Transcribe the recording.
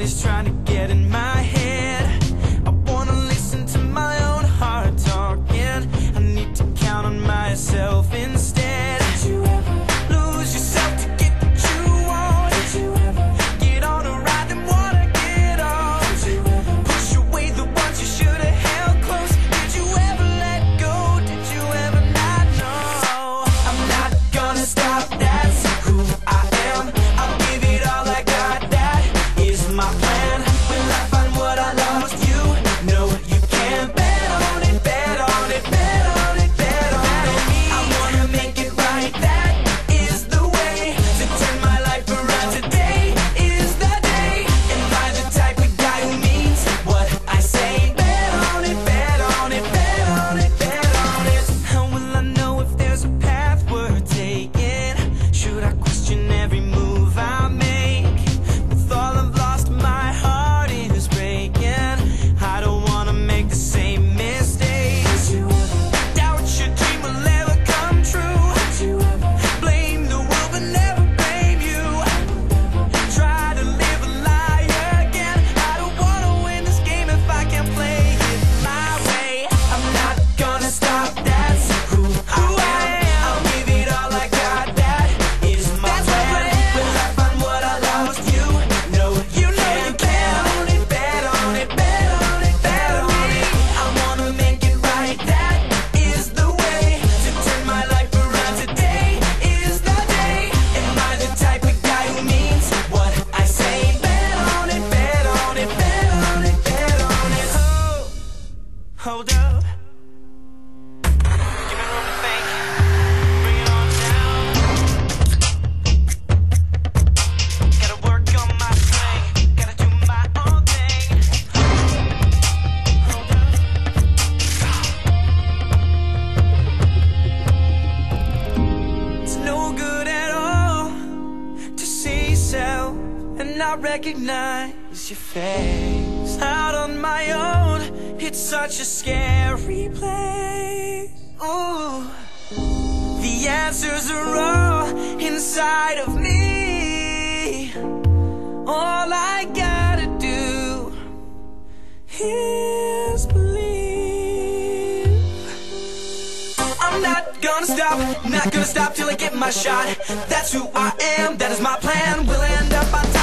is trying to get in my head. I wanna listen to my own heart talking. I need to count on myself instead. Did you ever lose yourself to get what you want? Did you ever get on a ride and wanna get off? Did you ever push away the ones you should have held close? Did you ever let go? Did you ever not know? I'm not gonna stop, that's who I am. I'll give it all I got, that is my plan. Will I find what I lost? You know you can. Bet on it, bet on it, bet on it, bet on it. I wanna make it right, that is the way to turn my life around. Today is the day. Am I the type of guy who means what I say? Bet on it, bet on it, bet on it, bet on it. How will I know if there's a path worth taking? Should I question every move I make? With all I've lost, my heart is breaking. I don't wanna make the same mistake. Did you ever doubt your dream will ever come true? Did you ever blame the world but never blame you? Try to live a lie again. I don't wanna win this game if I can't play it my way. I'm not gonna stop, that's who I am. I'll give it all I got, that is my plan. Will I find what I lost? You know you can. Bet on it, bet on it, bet on it, bet on it. I wanna make it right, that is the way to turn my life around. Today is the day. Am I the type of guy who means what I say? Bet on it, bet on it, bet on it, bet on it. Hold up. Give me room to think. Bring it on down. Gotta work on my swing. Gotta do my own thing. Hold up. It's no good at all to see yourself and not recognize your face. Out on my own, it's such a scary place. Ooh, the answers are all inside of me. All I gotta do is believe. I'm not gonna stop, not gonna stop till I get my shot. That's who I am, that is my plan. Will I end up on top?